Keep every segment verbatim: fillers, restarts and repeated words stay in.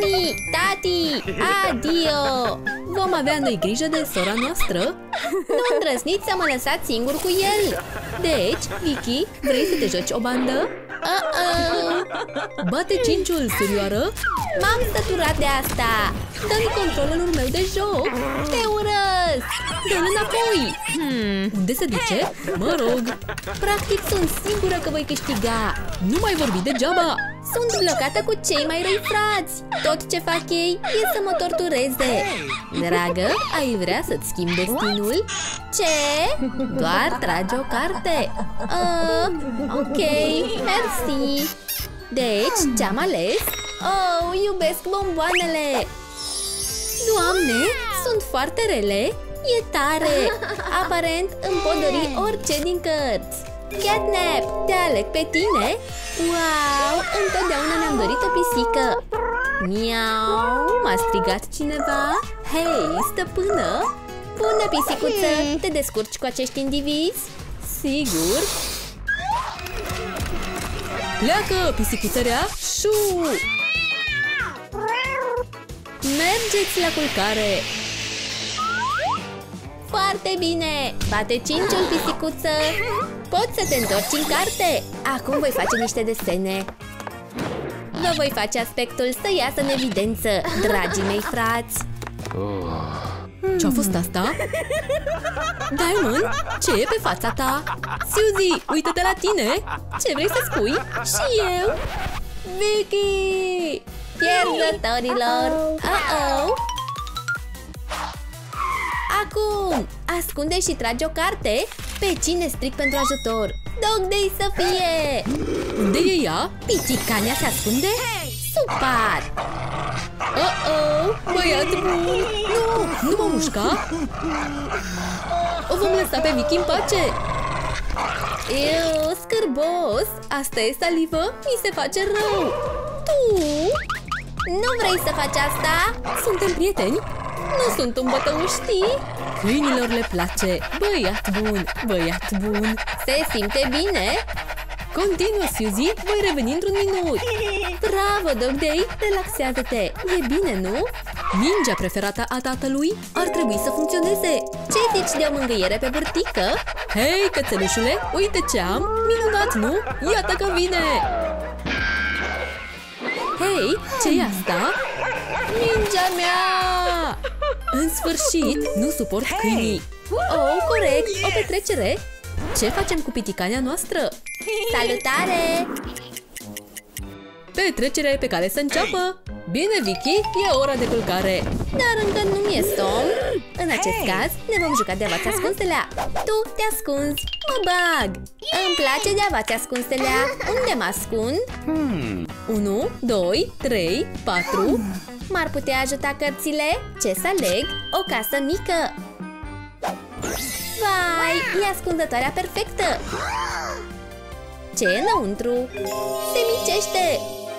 Mami, tati, adio! Vom avea noi grijă de sora noastră? Nu îndrăzniți să mă lăsați singur cu el! Deci, Vicky, vrei să te joci o bandă? Uh-uh. Bate cinciul, surioară! M-am săturat de asta! Dă-mi controlul meu de joc! Te urăsc! Dă-l înapoi! Hmm, unde se duce? Mă rog! Practic sunt sigură că voi câștiga! Nu mai vorbi degeaba! Sunt blocată cu cei mai răi frați! Tot ce fac ei e să mă tortureze! Dragă, ai vrea să-ți schimbi destinul? Ce? Doar tragi o carte! Uh, ok, mersi! Deci, ce-am ales? Oh, iubesc bomboanele! Doamne, sunt foarte rele! E tare! Aparent îmi pot dori orice din cărți! Catnap, te aleg pe tine? Wow, întotdeauna mi-am dorit o pisică! Miau, m-a strigat cineva? Hei, stăpână! Bună, pisicuță! Te descurci cu acești indivizi? Sigur! Pleacă, pisicuțărea! Șu! Mergeți la culcare! Foarte bine! Bate cinciul, pisicuță! Poți să te întorci în carte! Acum voi face niște desene! Vă voi face aspectul să iasă în evidență, dragii mei frați! Ce-a fost asta? Diamond, ce e pe fața ta? Suzy, uită-te la tine! Ce vrei să spui? Și eu! Vicky! Pierzătorilor! Uh-oh! Acum! Ascunde și trage o carte? Pe cine stric pentru ajutor? Dog Day să fie! Unde e ea? Piticania se ascunde? Super! Oh-oh! Băiat bun! Nu! Nu mă mușca! O vom lăsa pe Vicky în pace! Eu, scârbos! Asta e salivă? Mi se face rău! Tu? Nu vrei să faci asta? Suntem prieteni? Nu sunt un bătău, știi? Câinilor le place! Băiat bun! Băiat bun! Se simte bine? Continuă, Suzy! Voi reveni într-un minut! Bravo, Dog Day! Relaxează-te! E bine, nu? Mingea preferată a tatălui ar trebui să funcționeze! Ce zici de o mângâiere pe burtică? Hei, cățelușule! Uite ce am! Minunat, nu? Iată că vine! Hei, ce-i asta? Mingea mea! În sfârșit, nu suport câinii! Oh, corect! O petrecere! Ce facem cu piticania noastră? Salutare! Petrecerea e pe care să înceapă! Bine, Vicky, e ora de culcare! Dar încă nu mi-e somn! În acest caz, ne vom juca de avați ascunselea! Tu te ascunzi, mă bag! Îmi place de avați ascunselea! Unde mă ascund? unu, doi, trei, patru... M-ar putea ajuta cărțile? Ce să aleg? O casă mică! Vai, e ascundătoarea perfectă! Ce e înăuntru? Se micește!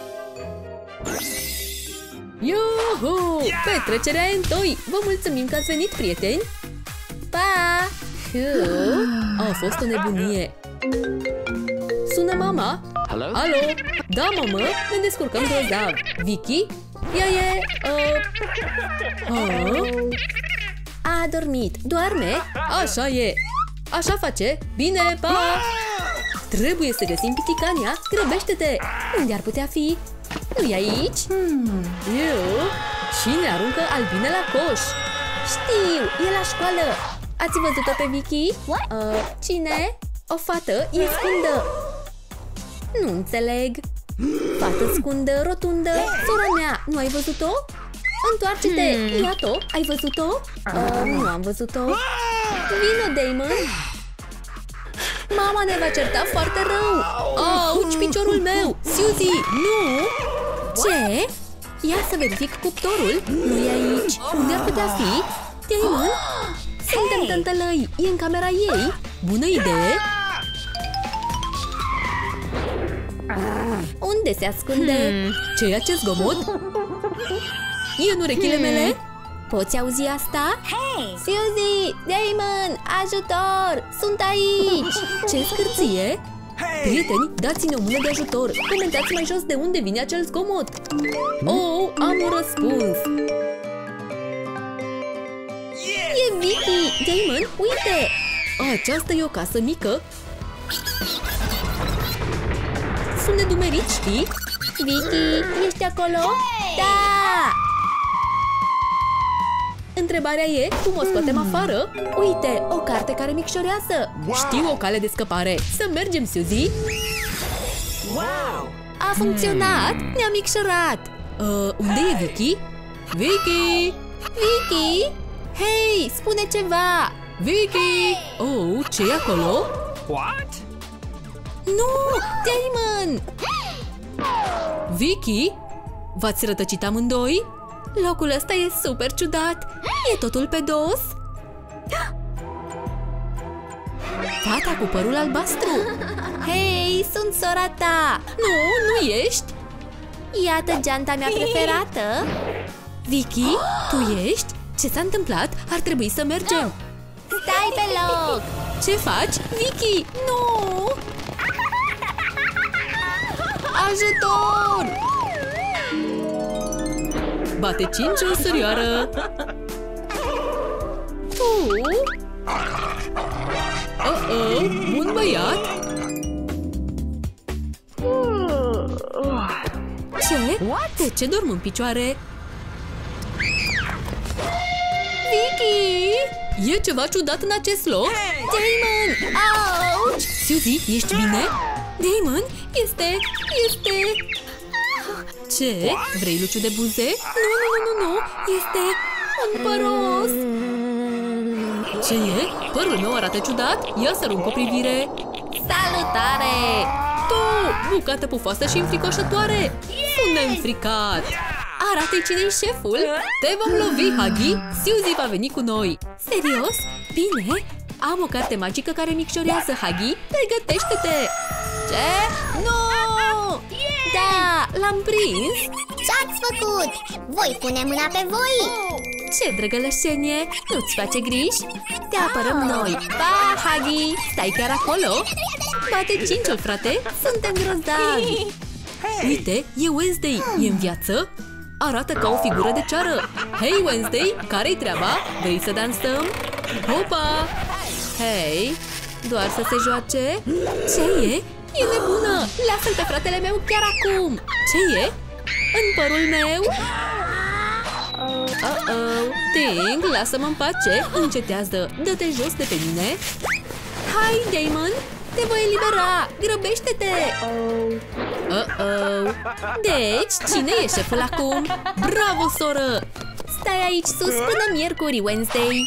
Iuhu! Petrecerea e întoi! Vă mulțumim că ați venit, prieteni! Pa! A fost o nebunie! Sună mama! Hello? Alo! Da, mamă! Ne descurcăm grozav! Vicky? Ea e... Uh... Uh... A adormit. Doarme? Așa e! Așa face! Bine, pa! Trebuie să găsim piticania! Grăbește-te! Unde ar putea fi? Nu-i aici? Hmm. Eu? Cine aruncă albine la coș? Știu! E la școală! Ați văzut-o pe Vicky? Uh, cine? O fată e scundă! Nu înțeleg! Fată scundă, rotundă, sora mea, nu ai văzut-o? Întoarce-te! Hmm. Iată-o! Ai văzut-o? Uh, nu am văzut-o! Vino, Damon! Mama ne va certa foarte rău! Auci, piciorul meu! Suzy, nu! Ce? Ia să verific cuptorul! Nu e aici! Unde ar putea fi? Damon? Suntem tântălăi! E în camera ei! Bună idee! Unde se ascunde? Hmm. Ce e acest zgomot? E în urechile hmm. mele? Poți auzi asta? Hey! Suzy! Damon! Ajutor! Sunt aici! Ce scârție? Prieteni, dați-ne o mână de ajutor! Comentați mai jos de unde vine acel zgomot! Oh, am un răspuns! E Vicky! Damon, uite! Aceasta e o casă mică. Sunt nedumerit, știi? Vicky, ești acolo? Da! Întrebarea e cum o scoatem afară? Uite, o carte care micșorează! Știu o cale de scăpare. Să mergem, Suzy! A funcționat! Ne-a micșorat! Uh, unde e Vicky? Vicky! Vicky? Hei, spune ceva! Vicky! Oh, ce e acolo? What? Nu! Damon! Vicky? V-ați rătăcit amândoi? Locul ăsta e super ciudat! E totul pe dos! Fata cu părul albastru! Hei, sunt sora ta! Nu, nu ești! Iată geanta mea preferată! Vicky, tu ești? Ce s-a întâmplat? Ar trebui să mergem! Stai pe loc! Ce faci? Vicky, nu! Ajutor! Bate cinci o surioară! Uh. Uh-oh, un băiat! Ce? De ce dorm în picioare? Vicky! E ceva ciudat în acest loc? Damon! Ouch! Suzy, ești bine? Damon, este... este... Ce? Vrei luciu de buze? Nu, nu, nu, nu, nu! Este un păros! Ce e? Părul meu arată ciudat? Ia să arunc o privire! Salutare! Tu, bucată pufoasă și înfricoșătoare! Sunt neînfricat! Arată-i cine-i șeful! Te vom lovi, Huggy! Suzy va veni cu noi! Serios? Bine! Am o carte magică care micșorează, Huggy! Pregătește-te! Ce? Nu! Da, l-am prins! Ce-ați făcut? Voi pune mâna pe voi! Ce drăgălășenie! Nu-ți face griji? Te apărăm noi! Pa, Huggy! Stai chiar acolo? Bate cinciul, frate! Suntem grozavi! Uite, e Wednesday! E în viață? Arată ca o figură de ceară! Hei, Wednesday! Care-i treaba? Vrei să dansăm? Hopa! Hei! Doar să se joace? Ce e? E nebună! Lasă-l pe fratele meu chiar acum! Ce e? În părul meu? Uh-oh! Ting, lasă-mă în pace! Încetează! Dă-te jos de pe mine! Hai, Damon! Te voi elibera! Grăbește-te! Uh-oh! Deci, cine e șeful acum? Bravo, soră! Stai aici sus până miercuri, Wednesday!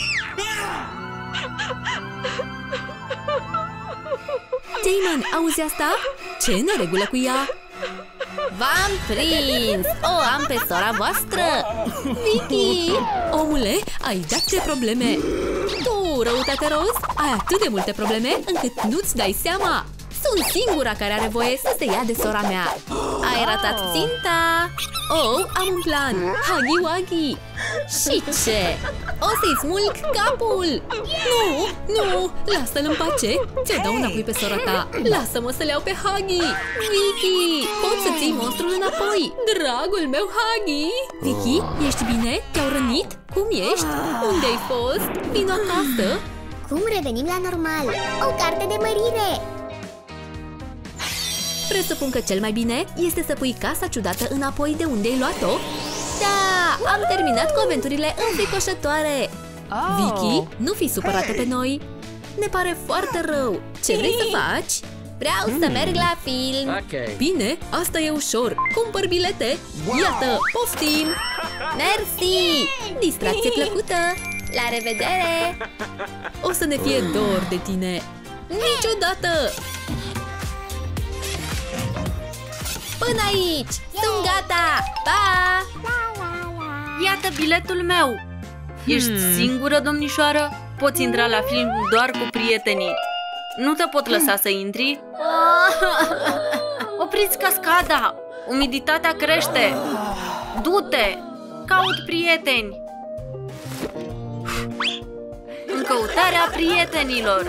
Damon, auzi asta? Ce e în regulă cu ea? V-am prins! O am pe sora voastră! Vicky! Omule, ai dat de probleme! Tu, răutate roz, ai atât de multe probleme încât nu-ți dai seama! Sunt singura care are voie să se ia de sora mea! Ai ratat ținta! Oh, am un plan! Huggy Wuggy! Și ce? O să-i smulg capul! Nu, nu! Lasă-l în pace! Ți-o dau înapoi pe sora ta! Lasă-mă să le iau pe Huggy! Vicky! Poți să ții monstrul înapoi! Dragul meu Huggy! Vicky, ești bine? Te-au rănit? Cum ești? Unde ai fost? Vino acasă! Cum revenim la normal? O carte de mărire! Presupun că cel mai bine este să pui casa ciudată înapoi de unde ai luat-o? Da! Am terminat cu aventurile înfricoșătoare! Oh. Vicky, nu fi supărată pe noi! Ne pare foarte rău! Ce vrei să faci? Vreau mm. să merg la film! Okay. Bine, asta e ușor! Cumpăr bilete! Wow. Iată, poftim! Mersi! Distracție plăcută! La revedere! O să ne fie dor de tine! Niciodată! Până aici! Sunt gata! Pa! Iată biletul meu! Ești hmm. singură, domnișoară? Poți intra la film doar cu prietenii. Nu te pot lăsa să intri? Opriți cascada! Umiditatea crește! Du-te! Caut prieteni! În căutarea prietenilor!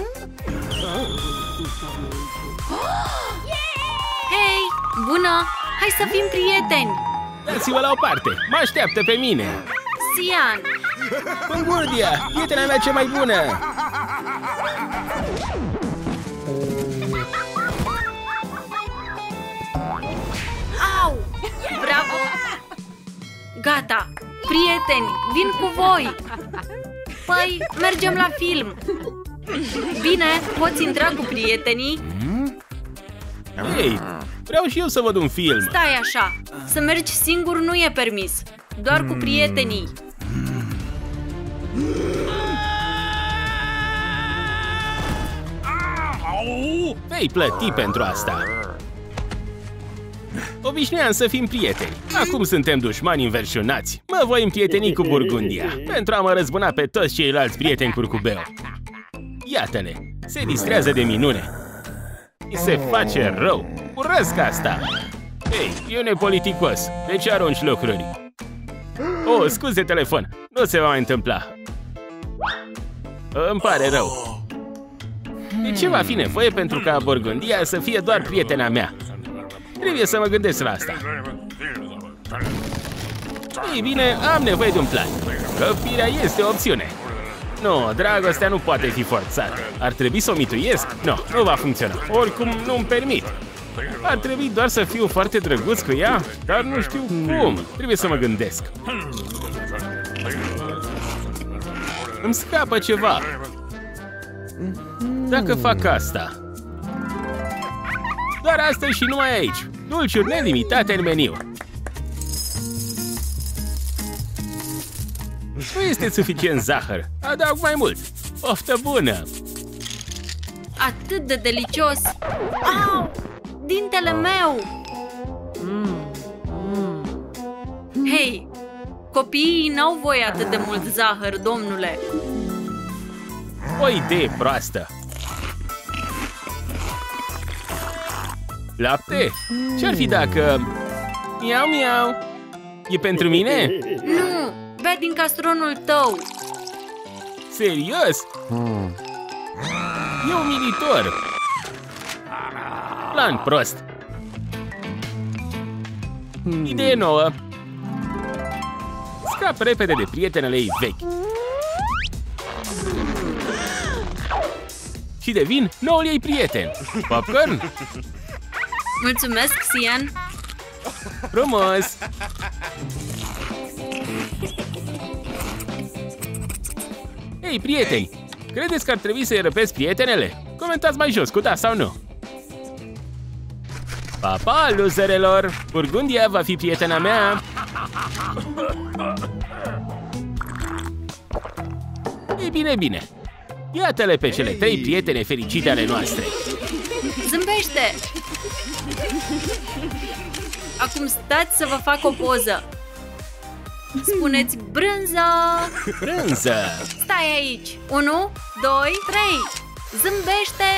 Hei! Bună! Hai să fim prieteni! Dați-vă la o parte! Mă așteaptă pe mine! Sian! Pângurdia! Prietena mea cea mai bună! Au! Bravo! Gata! Prieteni, vin cu voi! Păi, mergem la film! Bine, poți intra cu prietenii? Ei, vreau și eu să văd un film! Stai așa! Să mergi singur nu e permis! Doar cu prietenii! Vei plăti pentru asta! Obișnuiam să fim prieteni. Acum suntem dușmani înverșunați. Mă voi împrieteni cu Burgundia pentru a mă răzbuna pe toți ceilalți prieteni curcubeu. Iată-le! Se distrează de minune. Mi se face rău. Urăsc asta! Ei, e nepoliticos. De ce arunci lucruri? Oh, scuze telefon. Nu se va mai întâmpla. Îmi pare rău. De ce va fi nevoie pentru ca Burgundia să fie doar prietena mea? Trebuie să mă gândesc la asta. Ei bine, am nevoie de un plan. Răpirea este o opțiune. Nu, dragostea nu poate fi forțată. Ar trebui să o mituiesc? Nu, nu va funcționa. Oricum, nu-mi permit. Ar trebui doar să fiu foarte drăguț cu ea, dar nu știu cum. Trebuie să mă gândesc. Îmi scapă ceva. Dacă fac asta... Doar astăzi și numai aici. Dulciuri nelimitate în meniu. Nu este suficient zahăr. Adaug mai mult. Poftă bună! Atât de delicios! Au! Dintele meu! Hei! Copiii n-au voie atât de mult zahăr, domnule! O idee proastă! Lapte? Ce-ar fi dacă... Miau, miau! E pentru mine? Nu! Bea din castronul tău! Serios? E umilitor! Plan prost! Idee nouă! Scap repede de prietenele ei vechi! Și devin noul ei prieten! Popcorn? Mulțumesc, Sian! Frumos! Ei, prieteni! Credeți că ar trebui să-i răpesc prietenele? Comentați mai jos cu da sau nu! Pa, pa, loserelor! Burgundia va fi prietena mea! Ei, bine, bine! Iată-le pe cele trei prietene fericite ale noastre! Zâmbește! Acum stați să vă fac o poză! Spuneți brânză! Brânză! Stai aici! Unu, doi, trei! Zâmbește!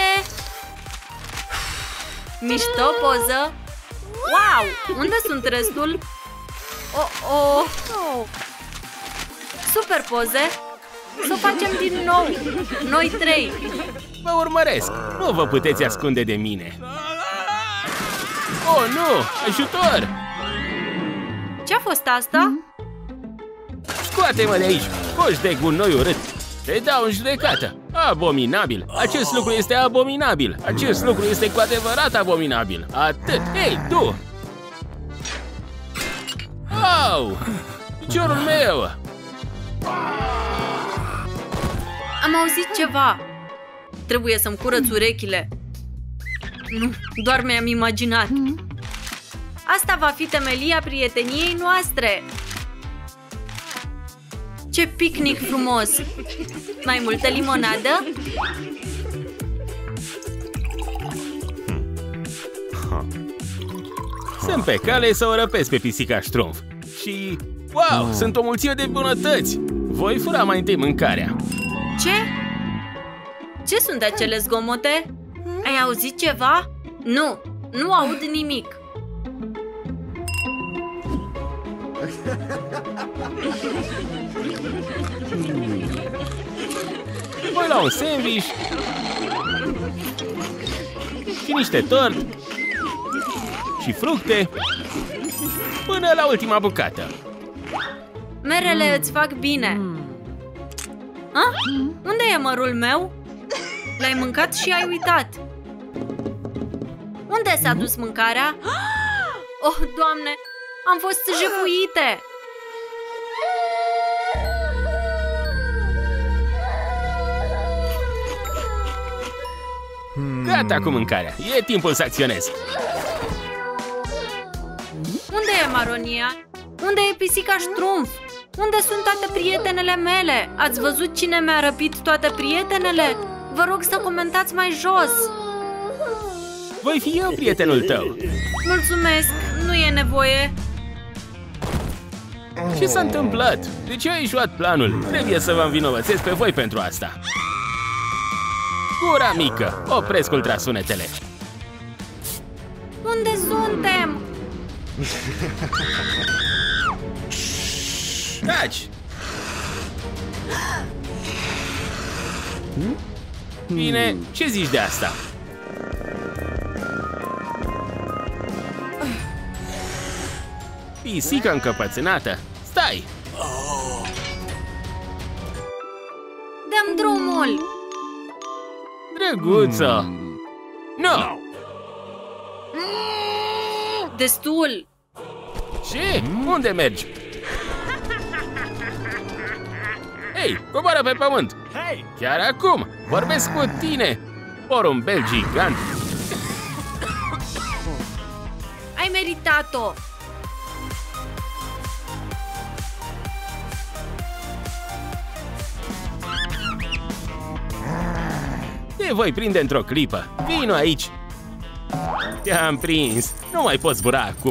Mișto poză! Wow! Unde sunt restul? Oh, oh! Super poze! Să o facem din nou! Noi trei! Vă urmăresc! Nu vă puteți ascunde de mine! Oh, nu! Ajutor! Ce-a fost asta? Scoate-mă de aici! Coș de gunoi urât! Te dau în judecată! Abominabil! Acest lucru este abominabil! Acest lucru este cu adevărat abominabil! Atât! Hei, tu! Au! Piciorul meu! Am auzit ceva! Trebuie să-mi curăț urechile! Nu, doar mi-am imaginat! Asta va fi temelia prieteniei noastre! Ce picnic frumos! Mai multă limonadă? Sunt pe cale să o răpesc pe pisica Ștrumf. Și... Wow! Sunt o mulțime de bunătăți! Voi fura mai întâi mâncarea. Ce? Ce sunt acele zgomote? Ai auzit ceva? Nu, nu aud nimic. Voi la un sandwich și niște tort și fructe Până la ultima bucată. Merele îți fac bine. A? Unde e mărul meu? L-ai mâncat și ai uitat. Unde s-a dus mâncarea? Oh, Doamne, am fost jefuite! Gata cu mâncarea. E timpul să acționez. Unde e Maronia? Unde e pisica Ștrumf? Unde sunt toate prietenele mele? Ați văzut cine mi-a răpit toate prietenele? Vă rog să comentați mai jos. Voi fi eu prietenul tău. Mulțumesc, nu e nevoie. Ce s-a întâmplat? De ce ai ieșuat planul? Trebuie să vă învinovățesc pe voi pentru asta. Gura mică! Opresc ultrasunetele. Unde suntem? Taci! Bine, ce zici de asta? Pisică încăpățânată! Stai! Dăm drumul! Drăguță! Nu! Destul! Ce? Unde mergi? Hei, coboară pe pământ! Chiar acum! Vorbesc cu tine! Porumbel gigant! Ai meritat-o! Te voi prinde într-o clipă! Vino aici! Te-am prins! Nu mai poți zbura acum!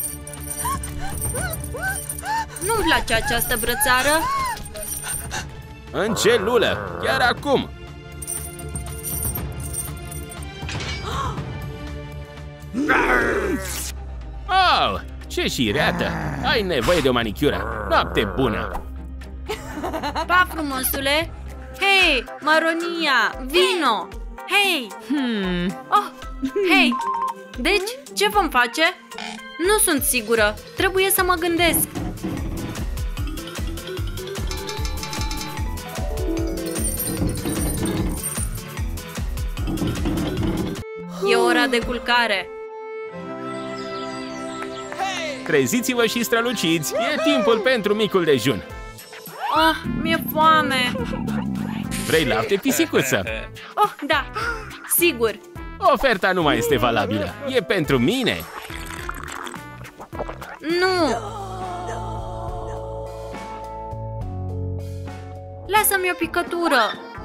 Nu-mi place această brățară! În celulă! Chiar acum! Oh! Ce șireată! Ai nevoie de o manicură! Noapte bună! Pa, frumosule! Hei, Maronia, vino! Hei! Hmm. Oh, hei! Deci, ce vom face? Nu sunt sigură. Trebuie să mă gândesc. E ora de culcare. Treziți-vă și străluciți! E timpul pentru micul dejun! Oh, mi-e foame. Vrei lapte, pisicuță? Oh, da, sigur. Oferta nu mai este valabilă. E pentru mine! Nu! Lasă-mi o picătură.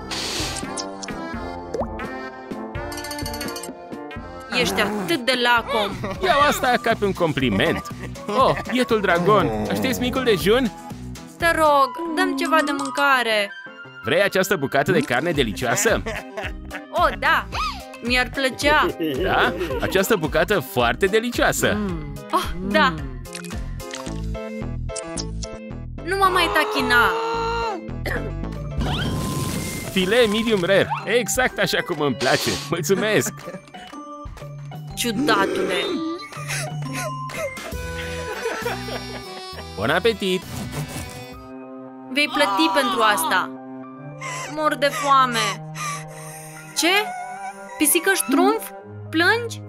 Ești atât de lacom. Iau asta ca pe un compliment. Oh, bietul dragon! Aștepți micul dejun? Te rog, dăm ceva de mâncare. Vrei această bucată de carne delicioasă? Oh, da, mi-ar plăcea. Da? Această bucată foarte delicioasă. Oh, da. Nu mă mai tachina. Filet medium rare. Exact așa cum îmi place. Mulțumesc! Ciudatule. Bun apetit! Vei plăti pentru asta. Mor de foame. Ce? Pisică Ștrumf? Plângi?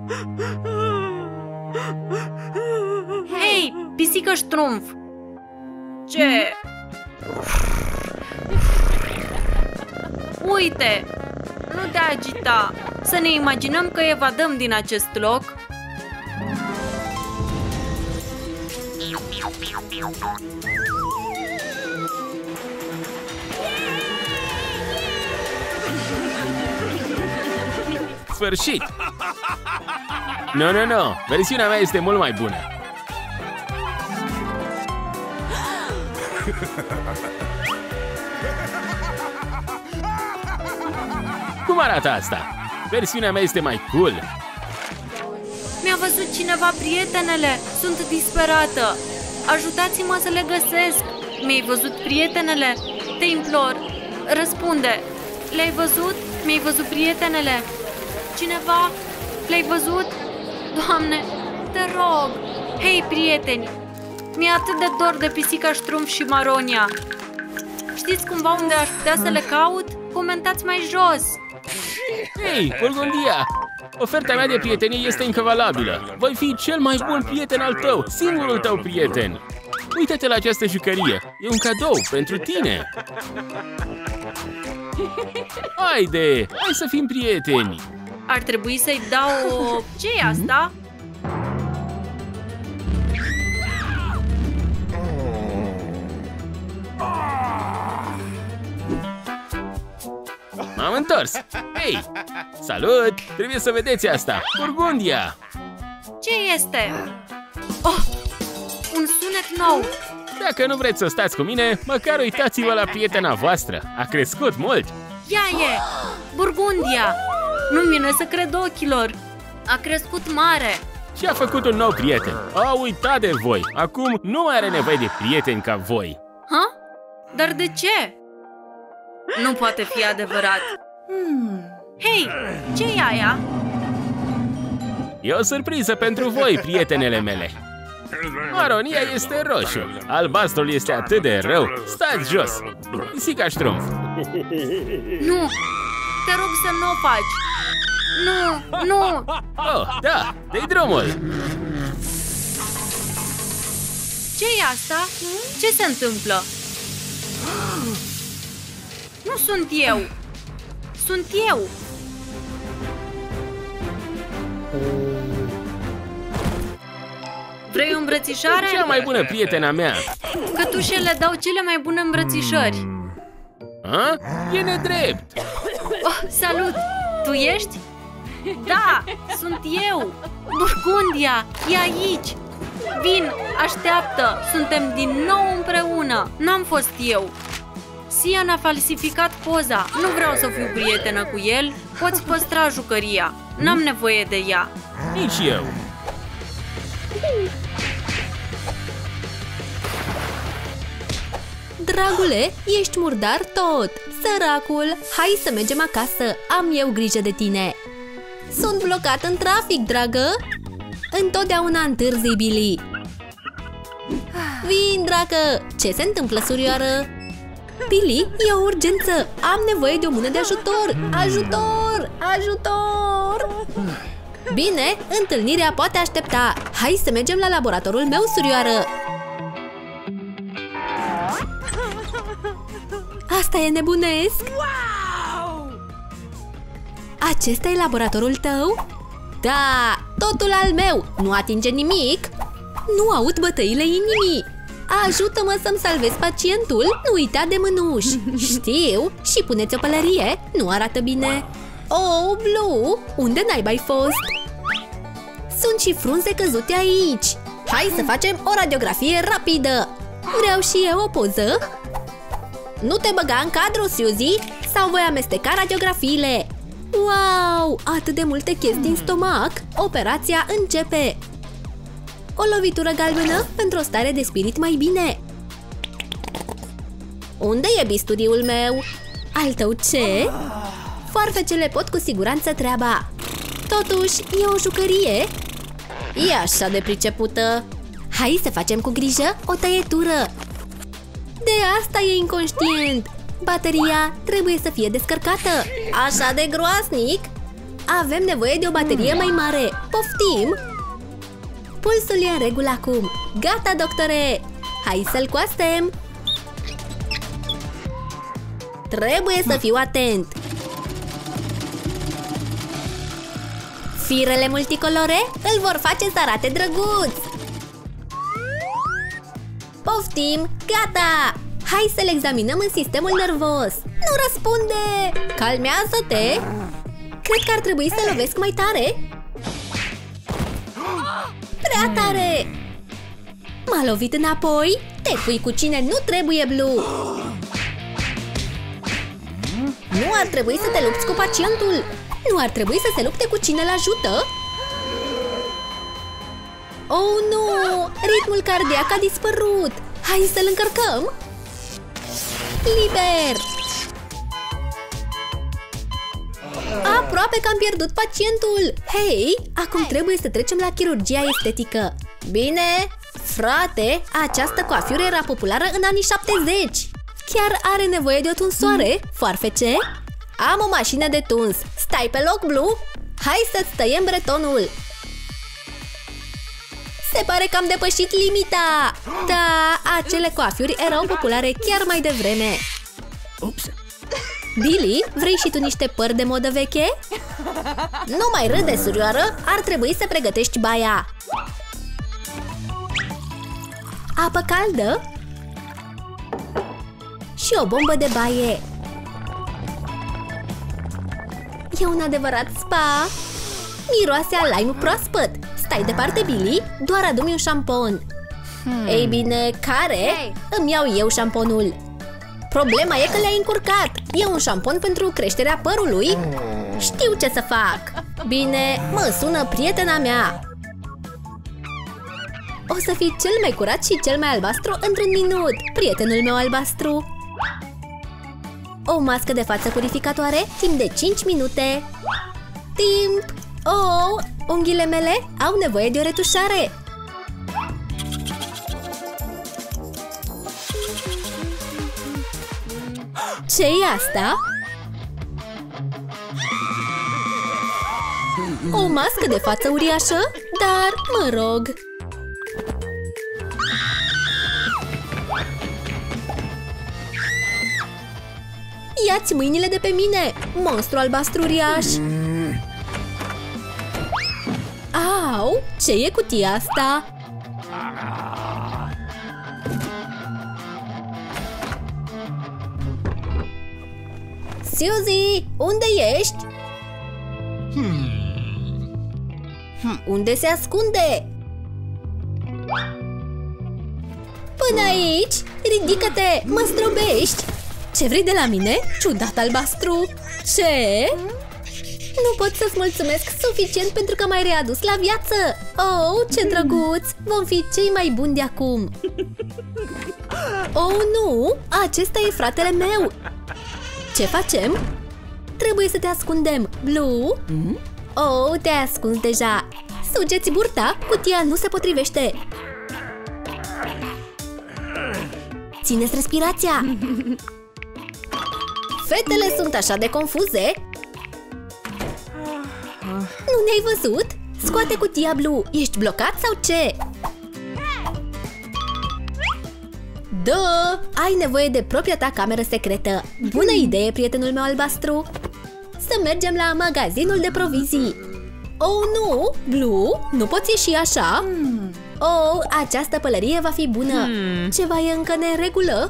Hei, pisică Ștrumf! Ce? Uite! Nu te agita! Să ne imaginăm că evadăm din acest loc. Sfârșit! Nu, nu, nu! Versiunea mea este mult mai bună! Cum arată asta? Versiunea mea este mai cool! Mi-a văzut cineva prietenele! Sunt disperată! Ajutați-mă să le găsesc! Mi-ai văzut prietenele? Te implor! Răspunde! Le-ai văzut? Mi-ai văzut prietenele? Cineva? Le-ai văzut? Doamne, te rog! Hei, prieteni! Mi-e atât de dor de pisica Ștrumf și Maronia. Știți cumva unde aș putea să le caut? Comentați mai jos! Hei, Burgundia! Oferta mea de prietenie este incavalabilă. Voi fi cel mai bun prieten al tău, singurul tău prieten. Uită-te la această jucărie. E un cadou pentru tine. Haide, hai să fim prieteni. Ar trebui să-i dau o... Ce-i asta? M-am întors. Hei, salut! Trebuie să vedeți asta. Burgundia! Ce este? Oh, un sunet nou. Dacă nu vreți să stați cu mine, măcar uitați-vă la prietena voastră. A crescut mult. Ea e! Burgundia! Nu-mi vine să cred ochilor. A crescut mare. Și a făcut un nou prieten. A uitat de voi. Acum nu mai are nevoie de prieteni ca voi. Ha? Dar de ce? Nu poate fi adevărat. Hmm. Hei, ce-i aia? E o surpriză pentru voi, prietenele mele. Maronia este roșu. Albastrul este atât de rău. Stați jos. Pisica Ștrumf. Nu! Te rog să nu o faci. Nu, nu! Oh, da, dă-i drumul. Ce-i asta? Ce se întâmplă? Nu sunt eu! Sunt eu! Vrei o îmbrățișare? Cea mai bună prietena mea. Cătușele dau cele mai bune îmbrățișări. A? E nedrept. Oh, salut! Tu ești? Da, sunt eu! Burgundia, e aici! Vin, așteaptă! Suntem din nou împreună! N-am fost eu! Sian a falsificat poza. Nu vreau să fiu prietenă cu el. Poți păstra jucăria. N-am nevoie de ea. Nici eu. Dragule, ești murdar tot. Săracul, hai să mergem acasă. Am eu grijă de tine. Sunt blocat în trafic, dragă. Întotdeauna întârzi, Billy. Vin, dragă. Ce se întâmplă, surioară? Billy, e o urgență! Am nevoie de o mână de ajutor! Ajutor! Ajutor! Bine, întâlnirea poate aștepta! Hai să mergem la laboratorul meu, surioară! Asta e nebunesc! Acesta e laboratorul tău? Da, totul al meu! Nu atinge nimic! Nu aud bătăile inimii! Ajută-mă să-mi salvez pacientul, nu uita de mânuși. Știu, și puneți o pălărie, nu arată bine. Oh, Blue, unde naiba ai fost? Sunt și frunze căzute aici. Hai să facem o radiografie rapidă. Vreau și eu o poză. Nu te băga în cadru, Suzy, sau voi amesteca radiografiile. Wow, atât de multe chestii în stomac. Operația începe. O lovitură galbenă pentru o stare de spirit mai bine. Unde e bisturiul meu? Al tău ce? Foarfecele pot cu siguranță treaba. Totuși, e o jucărie. E așa de pricepută. Hai să facem cu grijă o tăietură. De asta e inconștient. Bateria trebuie să fie descărcată. Așa de groasnic. Avem nevoie de o baterie mai mare. Poftim! Pulsul e în regulă acum. Gata, doctore! Hai să-l coastem! Trebuie să fiu atent! Firele multicolore îl vor face să arate drăguț! Poftim! Gata! Hai să-l examinăm în sistemul nervos! Nu răspunde! Calmează-te! Cred că ar trebui să lovesc mai tare! Prea tare! M-a lovit înapoi? Te pui cu cine nu trebuie, Blue! Nu ar trebui să te lupți cu pacientul! Nu ar trebui să se lupte cu cine l-ajută? Oh, nu! Ritmul cardiac a dispărut! Hai să-l încărcăm! Liber! Aproape că am pierdut pacientul! Hei, acum trebuie să trecem la chirurgia estetică. Bine, frate, această coafiură era populară în anii șaptezeci. Chiar are nevoie de o tunsoare, foarfece? Am o mașină de tuns. Stai pe loc, Blue? Hai să-ți tăiem bretonul. Se pare că am depășit limita. Da, acele coafiuri erau populare chiar mai devreme. Ups! Billy, vrei și tu niște păr de modă veche? Nu mai râde, surioară, ar trebui să pregătești baia. Apă caldă și o bombă de baie. E un adevărat spa. Miroase a lime proaspăt. Stai departe, Billy, doar adu-mi un șampon. hmm. Ei bine, care? Hey. Îmi iau eu șamponul. Problema e că le-ai încurcat. E un șampon pentru creșterea părului. Știu ce să fac. Bine, mă sună prietena mea. O să fii cel mai curat și cel mai albastru într-un minut, prietenul meu albastru. O mască de față purificatoare timp de cinci minute. Timp! Oh, unghiile mele au nevoie de o retușare. Ce-i asta? O mască de față uriașă? Dar, mă rog... Ia-ți mâinile de pe mine, monstru albastru uriaș! Au! Ce e cutia asta? Suzy, unde ești? Hmm. Unde se ascunde? Până aici! Ridică-te! Mă zdrobești! Ce vrei de la mine? Ciudat albastru! Ce? Nu pot să-ți mulțumesc suficient pentru că m-ai readus la viață! Oh, ce drăguț! Vom fi cei mai buni de acum! Oh, nu! Acesta e fratele meu! Ce facem? Trebuie să te ascundem, Blue! Oh, te-ai ascuns deja! Sugeți burta, cutia nu se potrivește! Țineți respirația! Fetele sunt așa de confuze! Nu ne-ai văzut? Scoate cutia, Blue! Ești blocat sau ce? Da! Ai nevoie de propria ta cameră secretă! Bună idee, prietenul meu albastru! Să mergem la magazinul de provizii! Oh, nu! Blue, nu poți ieși așa? Oh, această pălărie va fi bună! Ceva e încă neregulă?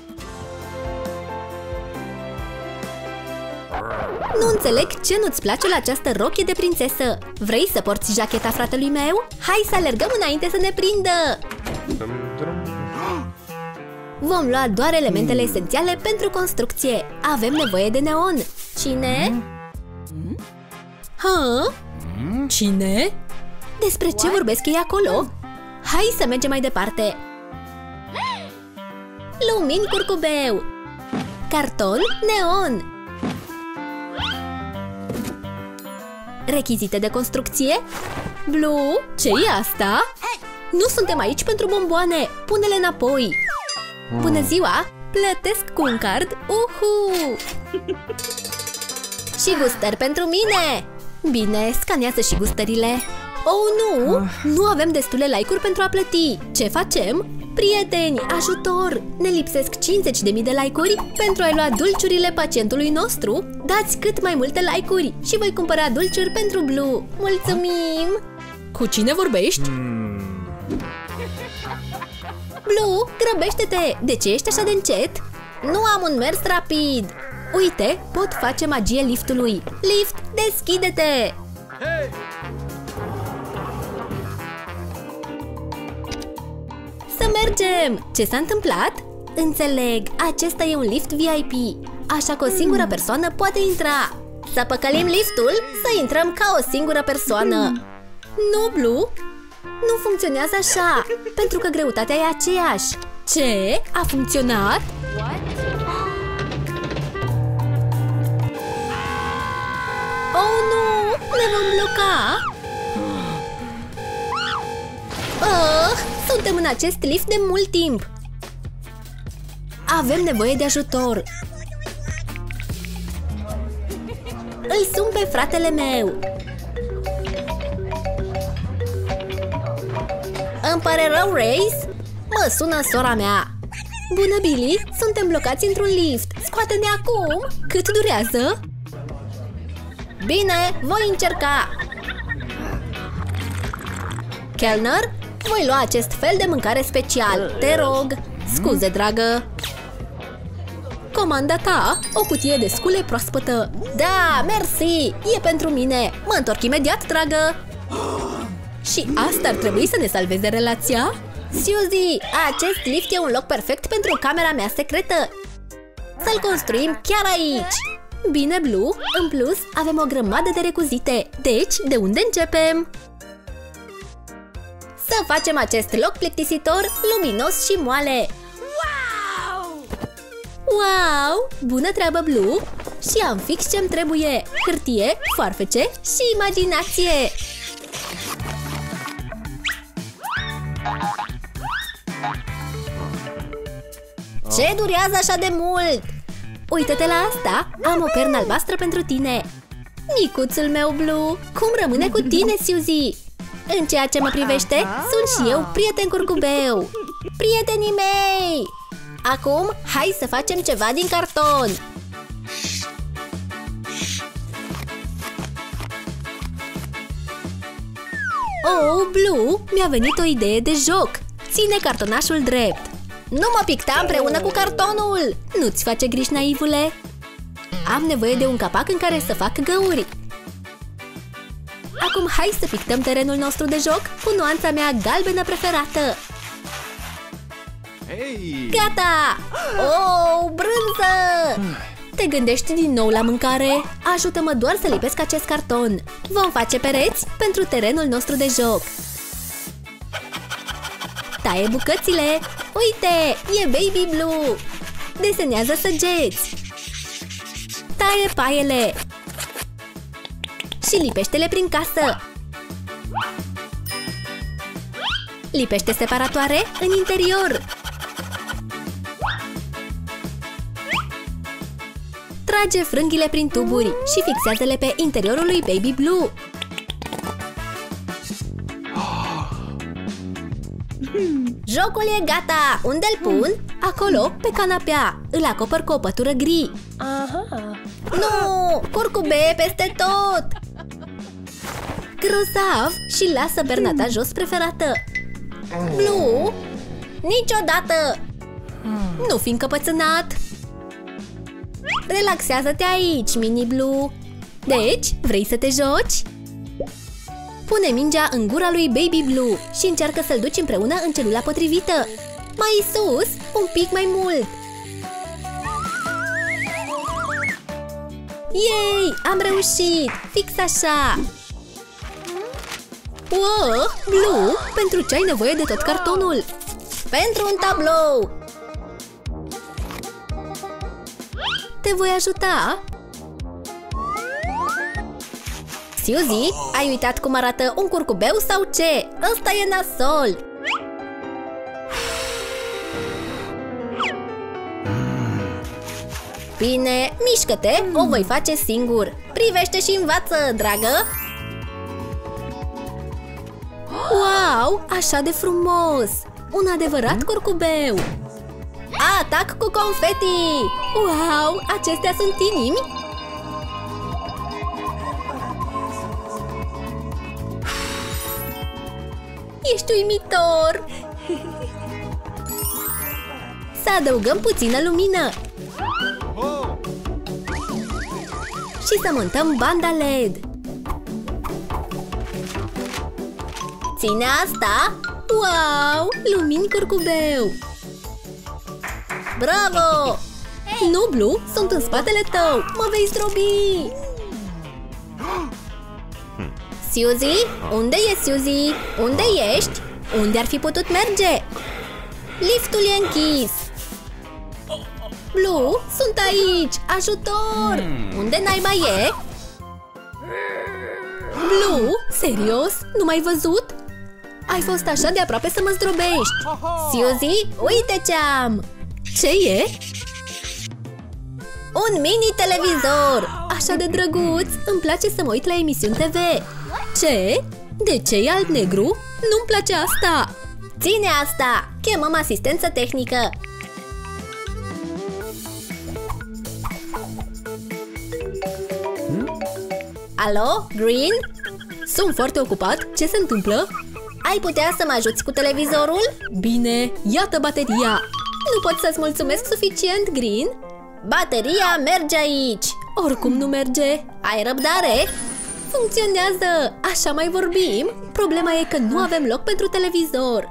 Nu înțeleg ce nu-ți place la această rochie de prințesă. Vrei să porți jacheta fratelui meu? Hai să alergăm înainte să ne prindă! Vom lua doar elementele esențiale pentru construcție. Avem nevoie de neon. Cine? Ha? Cine? Despre ce vorbesc ei acolo? Hai să mergem mai departe. Lumini curcubeu. Carton neon. Rechizite de construcție? Blue, ce-i asta? Nu suntem aici pentru bomboane. Pune-le înapoi. Bună ziua! Plătesc cu un card. Uhu! Și gustări pentru mine! Bine, scanează și gustările. Oh, nu! Nu avem destule like-uri pentru a plăti. Ce facem? Prieteni, ajutor! Ne lipsesc cincizeci de mii de like-uri pentru a-i lua dulciurile pacientului nostru. Dați cât mai multe like-uri și voi cumpăra dulciuri pentru Blue. Mulțumim! Cu cine vorbești? Blue, grăbește-te! De ce ești așa de încet? Nu am un mers rapid! Uite, pot face magie liftului! Lift, deschide-te! Hey! Să mergem! Ce s-a întâmplat? Înțeleg, acesta e un lift V I P, așa că o singură persoană poate intra. Să păcălim liftul, să intrăm ca o singură persoană. Nu, Blue! Nu funcționează așa, pentru că greutatea e aceeași. Ce? A funcționat? Oh, nu! Ne vom bloca! Oh, suntem în acest lift de mult timp. Avem nevoie de ajutor. Îl sun pe fratele meu. Îmi pare rău, Race. Mă sună sora mea. Bună, Billy, suntem blocați într-un lift. Scoate-ne acum. Cât durează? Bine, voi încerca. Kellner, voi lua acest fel de mâncare special. Te rog. Scuze, dragă. Comanda ta, o cutie de scule proaspătă. Da, mersi, e pentru mine. Mă întorc imediat, dragă. Și asta ar trebui să ne salveze relația? Suzy, acest lift e un loc perfect pentru camera mea secretă. Să-l construim chiar aici. Bine, Blue, în plus avem o grămadă de recuzite. Deci, de unde începem? Să facem acest loc plictisitor, luminos și moale. Wow! Bună treabă, Blue! Și am fix ce-mi trebuie. Hârtie, foarfece și imaginație. Ce durează așa de mult? Uită-te la asta! Am o pernă albastră pentru tine. Micuțul meu, Blue! Cum rămâne cu tine, Suzy? În ceea ce mă privește, sunt și eu prieten curcubeu. Prietenii mei! Acum, hai să facem ceva din carton. Oh, Blue, mi-a venit o idee de joc. Ține cartonașul drept. Nu mă picta împreună cu cartonul. Nu-ți face griji, naivule. Am nevoie de un capac în care să fac găuri. Acum hai să pictăm terenul nostru de joc cu nuanța mea galbenă preferată. Gata! Oh, brânză! Te gândești din nou la mâncare? Ajută-mă doar să lipesc acest carton. Vom face pereți pentru terenul nostru de joc. Taie bucățile. Uite, e Baby Blue. Desenează săgeți. Taie paiele. Și lipește-le prin casă. Lipește separatoare în interior. Trage frânghile prin tuburi și fixează-le pe interiorul lui Baby Blue. Jocul e gata! Unde-l pun? Acolo, pe canapea. Îl acopăr cu o pătură gri. Aha. Nu! Curcubee peste tot! Grozav! Și lasă berna ta jos preferată. Blue? Niciodată! Nu fi încăpățânat! Relaxează-te aici, Mini Blue. Deci, vrei să te joci? Pune mingea în gura lui Baby Blue și încearcă să-l duci împreună în celula potrivită. Mai sus, un pic mai mult. Yay! Am reușit! Fix așa! Wow! Blue, pentru ce ai nevoie de tot cartonul? Pentru un tablou! Te voi ajuta! Suzy, ai uitat cum arată un curcubeu sau ce? Ăsta e nasol! Bine, mișcă-te, o voi face singur. Privește și învață, dragă! Wow, așa de frumos! Un adevărat curcubeu! Atac cu confeti! Wow, acestea sunt inimi? Ești uimitor! Să adăugăm puțină lumină și să montăm banda L E D. Ține asta! Wow! Lumini curcubeu! Bravo! Nu, Blue, sunt în spatele tău! Mă vei zdrobi! Suzy? Unde e Suzy? Unde ești? Unde ar fi putut merge? Liftul e închis! Blue, sunt aici! Ajutor! Hmm. Unde naiba e? Blue? Serios? Nu m-ai văzut? Ai fost așa de aproape să mă zdrobești! Suzy, uite ce am! Ce e? Un mini-televizor! Așa de drăguț! Îmi place să mă uit la emisiuni T V! Ce? De ce e alb-negru? Nu-mi place asta! Ține asta! Chemăm asistență tehnică! Alo, Green? Sunt foarte ocupat. Ce se întâmplă? Ai putea să mă ajuți cu televizorul? Bine, iată bateria. Nu pot să-ți mulțumesc suficient, Green? Bateria merge aici. Oricum nu merge. Ai răbdare? Funcționează! Așa mai vorbim? Problema e că nu avem loc pentru televizor.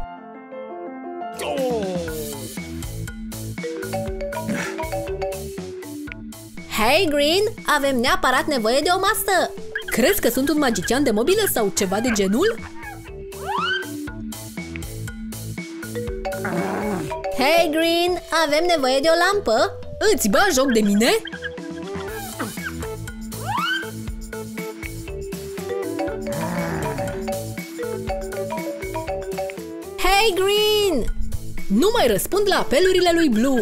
Hei, Green! Avem neapărat nevoie de o masă! Crezi că sunt un magician de mobilă sau ceva de genul? Hei, Green! Avem nevoie de o lampă! Îți bagi joc de mine? Hei, Green! Nu mai răspund la apelurile lui Blue!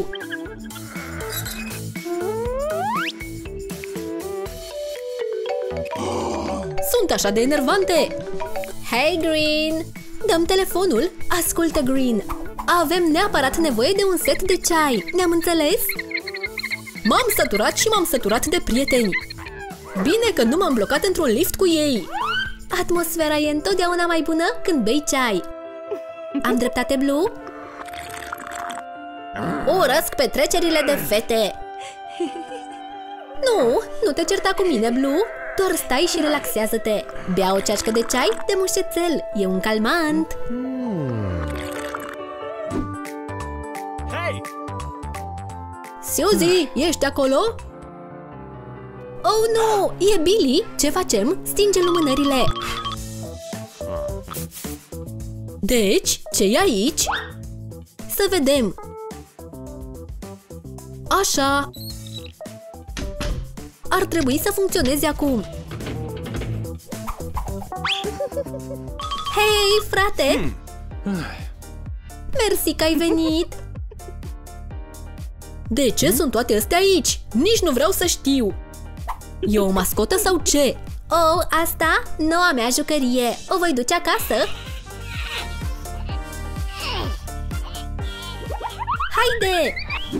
Sunt așa de enervante! Hei, Green! Dăm telefonul! Ascultă, Green! Avem neapărat nevoie de un set de ceai! Ne-am înțeles? M-am săturat și m-am săturat de prieteni! Bine că nu m-am blocat într-un lift cu ei! Atmosfera e întotdeauna mai bună când bei ceai! Am dreptate, Blue? Urăsc petrecerile de fete! Nu, nu te certa cu mine, Blue! Doar stai și relaxează-te! Bea o ceașcă de ceai de mușețel! E un calmant! Hei! Suzy, ești acolo? Oh, nu! E Billy! Ce facem? Stinge lumânările! Deci, ce e aici? Să vedem! Așa! Ar trebui să funcționeze acum! Hei, frate! Mersi că ai venit! De ce sunt toate astea aici? Nici nu vreau să știu! E o mascotă sau ce? Oh, asta? Noua mea jucărie! O voi duce acasă? Haide!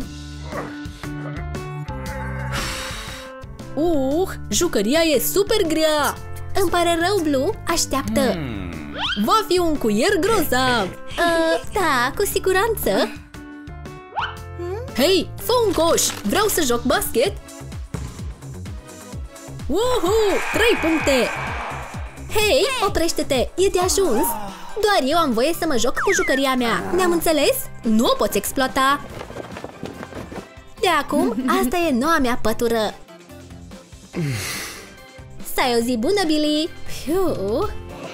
Uh, jucăria e super grea! Îmi pare rău, Blue, așteaptă! Mm. Va fi un cuier grozav! Uh, da, cu siguranță! Hei, fă un coș! Vreau să joc basket! Uhu! Trei puncte! Hei, oprește-te! E de ajuns! Doar eu am voie să mă joc cu jucăria mea! Ne-am înțeles? Nu o poți exploata! De acum, asta e noua mea pătură! Să ai o zi bună, Billy! Fiu.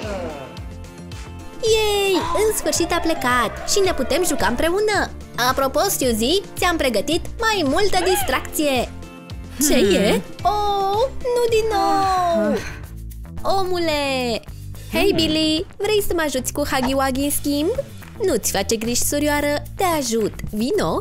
Yay! În sfârșit a plecat și ne putem juca împreună! Apropo, Suzy, ți-am pregătit mai multă distracție! Ce e? Oh, nu din nou! Omule! Hei, Billy, vrei să mă ajuți cu Huggy Wuggy în schimb? Nu-ți face griji, surioară, te ajut! Vino!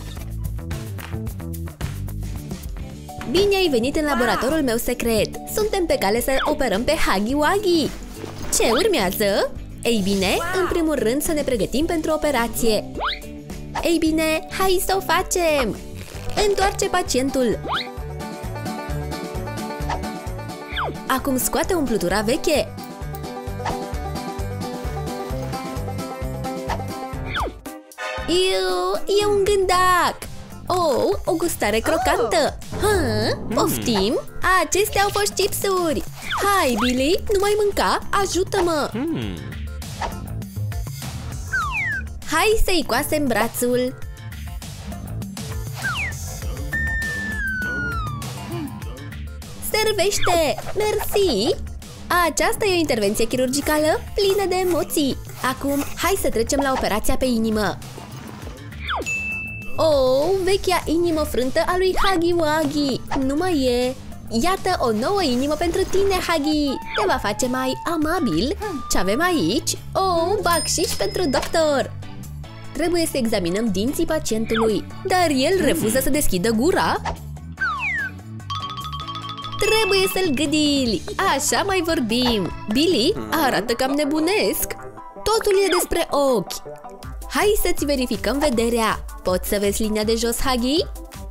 Bine ai venit în laboratorul meu secret! Suntem pe cale să operăm pe Huggy Wuggy! Ce urmează? Ei bine, în primul rând să ne pregătim pentru operație! Ei bine, hai să o facem! Întoarce pacientul! Acum scoate umplutura veche! Iu, e un gândac! Oh, o gustare crocantă! Ha, poftim? Acestea au fost chipsuri! Hai, Billy, nu mai mânca! Ajută-mă! Mm. Hai să-i coasem brațul! Servește! Mersi! Aceasta e o intervenție chirurgicală plină de emoții! Acum, hai să trecem la operația pe inimă! Oh, vechea inimă frântă a lui Huggy Wuggy! Nu mai e! Iată o nouă inimă pentru tine, Huggy! Te va face mai amabil. Ce avem aici? Oh, un bacșiș pentru doctor! Trebuie să examinăm dinții pacientului, dar el refuză să deschidă gura. Trebuie să-l gâdili! Așa mai vorbim! Billy arată cam nebunesc! Totul e despre ochi! Hai să-ți verificăm vederea! Poți să vezi linia de jos, Huggy?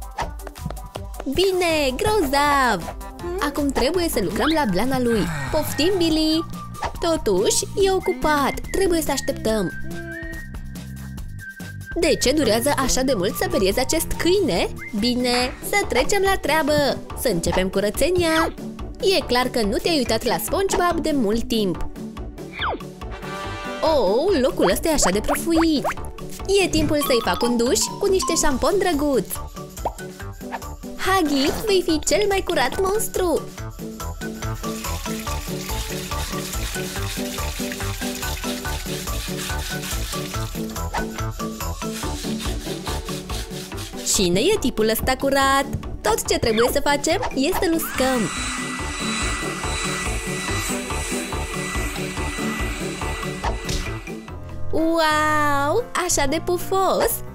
Bine, grozav! Acum trebuie să lucrăm la blana lui. Poftim, Billy! Totuși, e ocupat. Trebuie să așteptăm. De ce durează așa de mult să periezi acest câine? Bine, să trecem la treabă. Să începem curățenia. E clar că nu te-ai uitat la SpongeBob de mult timp. Oh, locul ăsta e așa de prăfuit. E timpul să-i fac un duș cu niște șampon drăguț. Huggy, vei fi cel mai curat monstru! Cine e tipul ăsta curat? Tot ce trebuie să facem este să-l uscăm. Wow! Așa de pufos!